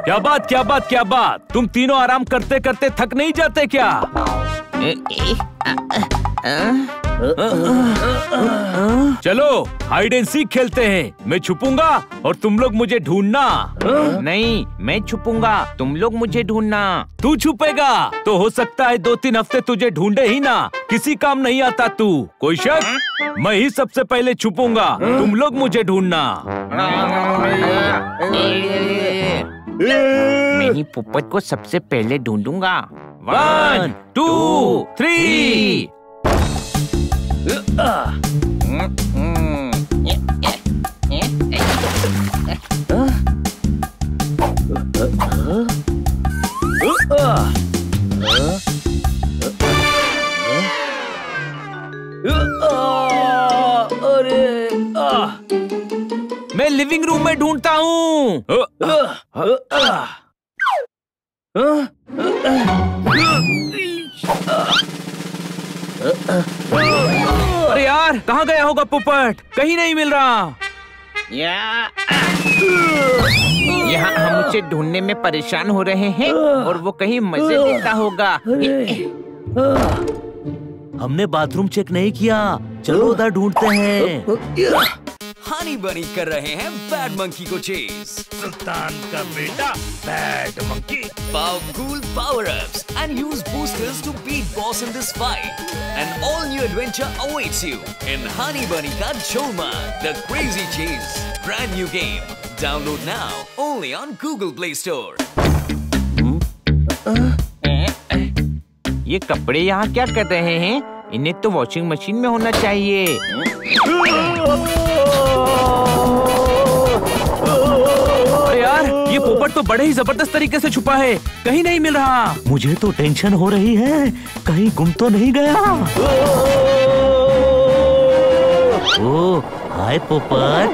क्या बात क्या बात क्या बात, तुम तीनों आराम करते करते थक नहीं जाते क्या? चलो हाइड एंड सीक खेलते हैं। मैं छुपूंगा और तुम लोग मुझे ढूंढना। नहीं, मैं छुपूंगा, तुम लोग मुझे ढूंढना। तू छुपेगा तो हो सकता है 2-3 हफ्ते तुझे ढूंढे ही ना, किसी काम नहीं आता तू। कोई शक? मैं ही सबसे पहले छुपूंगा, तुम लोग मुझे ढूंढना। मैं ही पोपट को सबसे पहले ढूंढूंगा। 1, 2, 3। मैं लिविंग रूम में ढूंढता हूँ। अरे यार, कहाँ गया होगा पोपट? कहीं नहीं मिल रहा। यहाँ हम उसे ढूंढने में परेशान हो रहे हैं और वो कहीं मजे लेता होगा। हमने बाथरूम चेक नहीं किया, चलो उधर ढूंढते हैं। हनी बनी कर रहे हैं बैड मंकी को चेज। सुल्तान का बेटा bad monkey. Powerful power-ups and use boosters to beat boss in this fight. An all-new adventure awaits you in Honey Bunny Ka Choma, the Crazy Chase. Brand new game. Download now only on Google Play Store. ये कपड़े यहाँ क्या कर रहे हैं? इन्हें तो washing machine में होना चाहिए। अरे यार, ये पोपट तो बड़े ही जबरदस्त तरीके से छुपा है, कहीं नहीं मिल रहा। मुझे तो टेंशन हो रही है, कहीं गुम तो नहीं गया। ओ, हाय पोपट।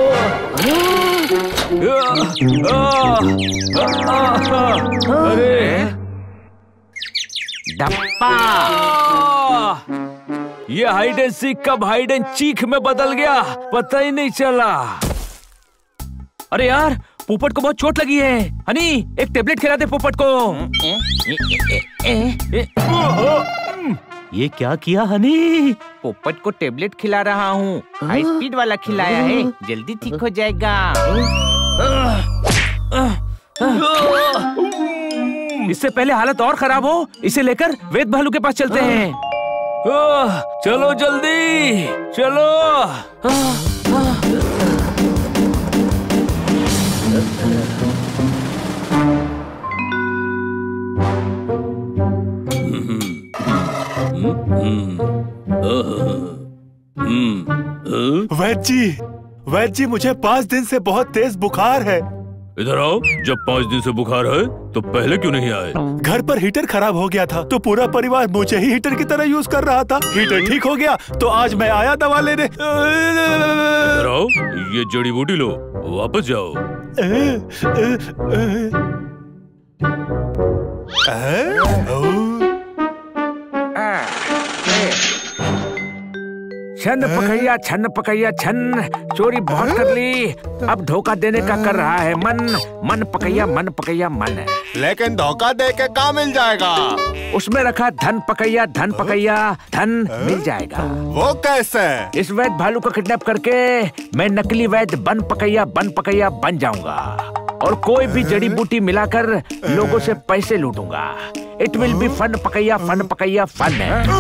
अरे डप्पा। ये हाइड एंड सीक कब हाइड एंड चीख में बदल गया, पता ही नहीं चला। अरे यार, पोपट को बहुत चोट लगी है। हनी, एक टेबलेट खिला दे पोपट को। ये क्या किया हनी? पोपट को टेबलेट खिला रहा हूँ, हाई स्पीड वाला खिलाया है, जल्दी ठीक हो जाएगा। इससे पहले हालत और खराब हो, इसे लेकर वेद भालू के पास चलते हैं। चलो जल्दी चलो। वैद जी, मुझे 5 दिन से बहुत तेज बुखार है। इधर आओ। जब 5 दिन से बुखार है तो पहले क्यों नहीं आए? घर पर हीटर खराब हो गया था तो पूरा परिवार मुझे ही हीटर की तरह यूज कर रहा था। हीटर ठीक हो गया तो आज मैं आया दवा लेने। इधर आओ, ये जड़ी बूटी लो, वापस जाओ। छन पकैया छन, चोरी बहुत कर ली, अब धोखा देने का कर रहा है मन। मन पकैया मन। लेकिन धोखा दे के क्या मिल जाएगा? उसमें रखा धन पकैया धन मिल जाएगा। वो कैसे? इस वैद भालू को किडनैप करके मैं नकली वैद बन पकैया बन जाऊंगा और कोई भी जड़ी बूटी मिलाकर लोगों से पैसे लूटूंगा। It will be fun Pakaiya fun.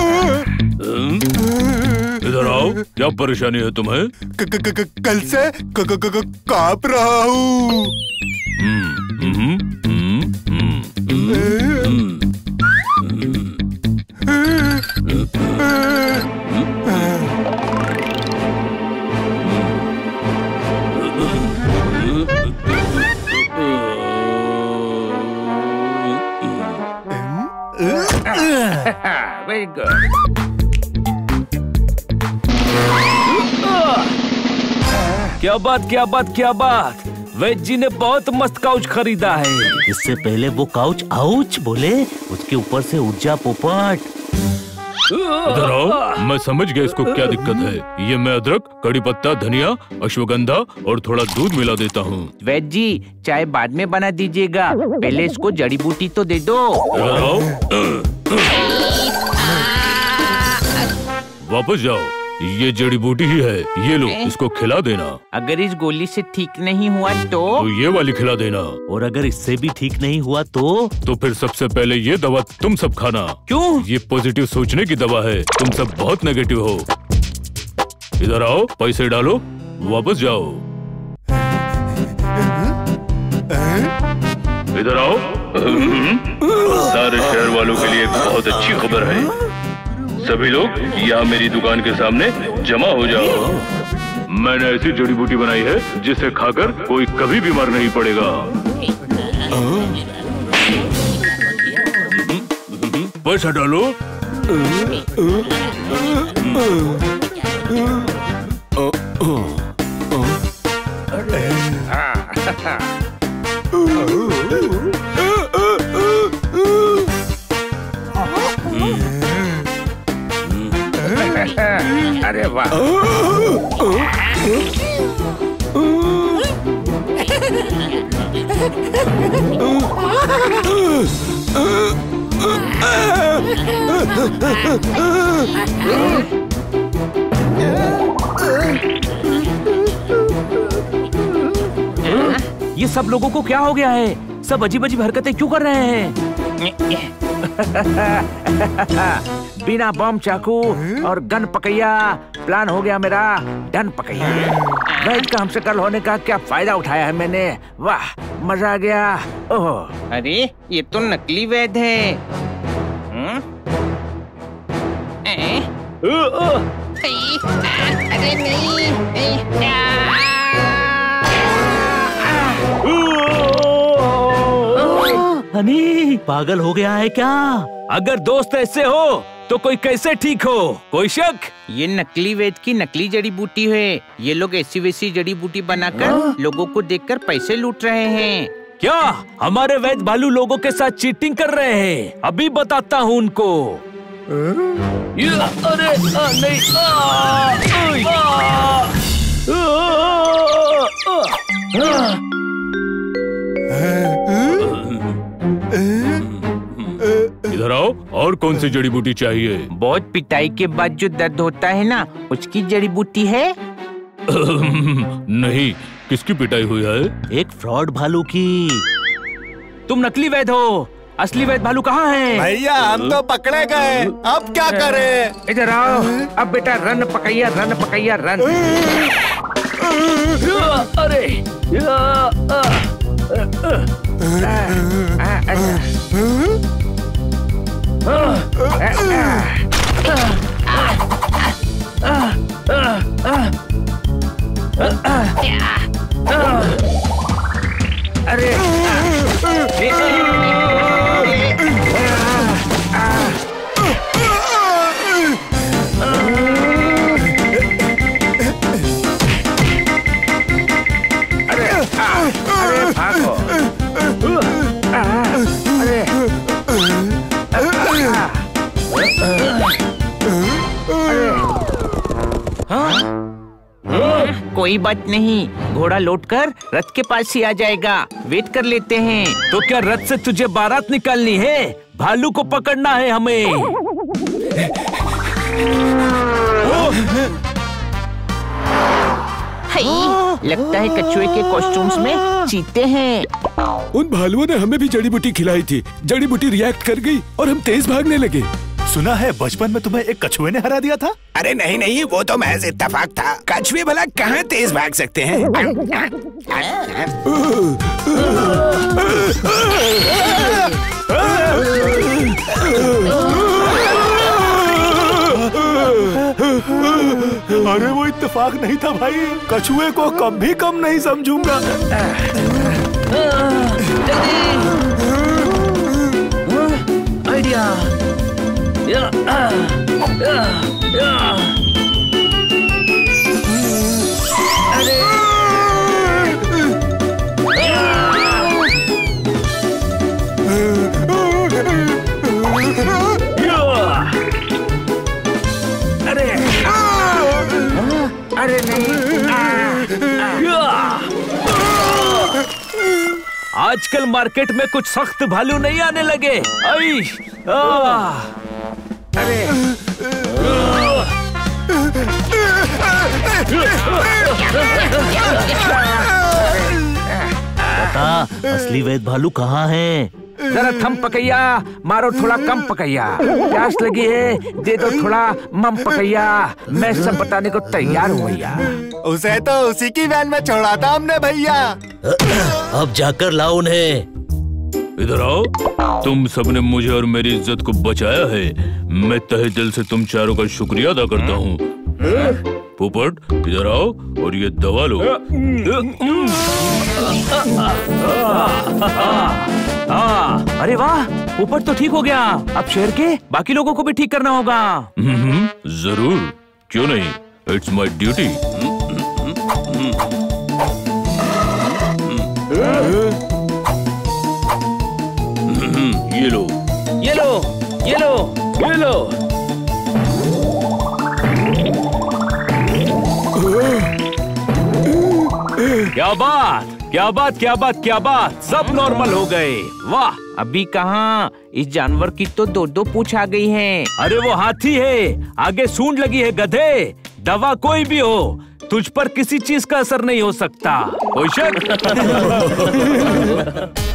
इधर आओ, क्या परेशानी है तुम्हें? कल से कांप रहा हूँ। Very good. क्या बात। वैद जी ने बहुत मस्त काउच खरीदा है। इससे पहले वो काउच आउच बोले, उसके ऊपर से उठ जा पोपट। इधर आओ, मैं समझ गया इसको क्या दिक्कत है। ये मैं अदरक, कड़ी पत्ता, धनिया, अश्वगंधा और थोड़ा दूध मिला देता हूँ। वैद्य जी, चाय बाद में बना दीजिएगा, पहले इसको जड़ी बूटी तो दे दो। इधर आओ, वापस जाओ, ये जड़ी बूटी ही है, ये लो, इसको खिला देना। अगर इस गोली से ठीक नहीं हुआ तो ये वाली खिला देना। और अगर इससे भी ठीक नहीं हुआ तो फिर सबसे पहले ये दवा तुम सब खाना। क्यों? ये पॉजिटिव सोचने की दवा है, तुम सब बहुत नेगेटिव हो। इधर आओ, पैसे डालो, वापस जाओ। इधर आओ। सारे शहर वालों के लिए एक बहुत अच्छी खबर है। सभी लोग यहाँ मेरी दुकान के सामने जमा हो जाओ। मैंने ऐसी जड़ी बूटी बनाई है जिसे खाकर कोई कभी बीमार नहीं पड़ेगा। पैसा डालो। अरे वाह। ये सब लोगों को क्या हो गया है? सब अजीब अजीब हरकतें क्यों कर रहे हैं? बिना बम, चाकू और गन पकैया प्लान हो गया मेरा। डन पकैया। वैद्य का हमसे कल होने का क्या फायदा उठाया है मैंने। वाह, मजा आ गया। ओह, अरे ये तो नकली वैद्य है। अरे नहीं। हनी पागल हो गया है क्या? अगर दोस्त ऐसे हो तो कोई कैसे ठीक हो? कोई शक? ये नकली वैद्य की नकली जड़ी बूटी है। ये लोग ऐसी वैसी जड़ी बूटी बनाकर लोगों को देखकर पैसे लूट रहे हैं। क्या हमारे वैद्य भालू लोगों के साथ चीटिंग कर रहे हैं? अभी बताता हूँ उनको। अरे नहीं। इधर आओ, और कौन सी जड़ी बूटी चाहिए? बहुत पिटाई के बाद जो दर्द होता है ना, उसकी जड़ी बूटी है। नहीं, किसकी पिटाई हुई है? एक फ्रॉड भालू की। तुम नकली वैद्य हो, असली वैद्य भालू कहाँ है? भैया हम तो पकड़े गए, अब क्या करें? इधर आओ। अब बेटा run Pakaiya, run Pakaiya, run. अरे कोई बात नहीं, घोड़ा लौटकर रथ के पास ही आ जाएगा। वेट कर लेते हैं। तो क्या रथ से तुझे बारात निकालनी है? भालू को पकड़ना है हमें। लगता है कछुए के कॉस्ट्यूम्स में चीते हैं। उन भालुओं ने हमें भी जड़ी बूटी खिलाई थी। जड़ी बूटी रिएक्ट कर गई और हम तेज भागने लगे। सुना है बचपन में तुम्हें एक कछुए ने हरा दिया था? अरे नहीं नहीं, वो तो महज इत्तेफाक था। कछुए भला कहाँ तेज भाग सकते हैं? अरे वो इत्तेफाक नहीं था भाई, कछुए को कभी कम नहीं समझूंगा। आइडिया। अरे नहीं। आजकल मार्केट में कुछ सख्त भालू नहीं आने लगे। बता, असली वैद भालू कहाँ है? जरा थम पकैया, मारो थोड़ा कम पकैया। प्यास लगी है, दे दो थोड़ा मम पकैया। मैं सब बताने को तैयार हूँ भैया। उसे तो उसी की वैन में छोड़ा था हमने भैया। अब जाकर लाओ उन्हें। इधर आओ। तुम सबने मुझे और मेरी इज्जत को बचाया है। मैं तहे दिल से तुम चारों का शुक्रिया अदा करता हूँ। पोपट, इधर आओ और ये दवा लो। अरे वाह, पोपट तो ठीक हो गया। अब शेर के बाकी लोगों को भी ठीक करना होगा। जरूर, क्यों नहीं, इट्स माई ड्यूटी। ये लो, ये लो, ये लो, ये लो। क्या बात, क्या बात, क्या बात, क्या बात, सब नॉर्मल हो गए। वाह। अभी कहाँ, इस जानवर की तो दो पूंछ आ गई हैं। अरे वो हाथी है, आगे सूंड लगी है गधे। दवा कोई भी हो, तुझ पर किसी चीज का असर नहीं हो सकता। कोई शक?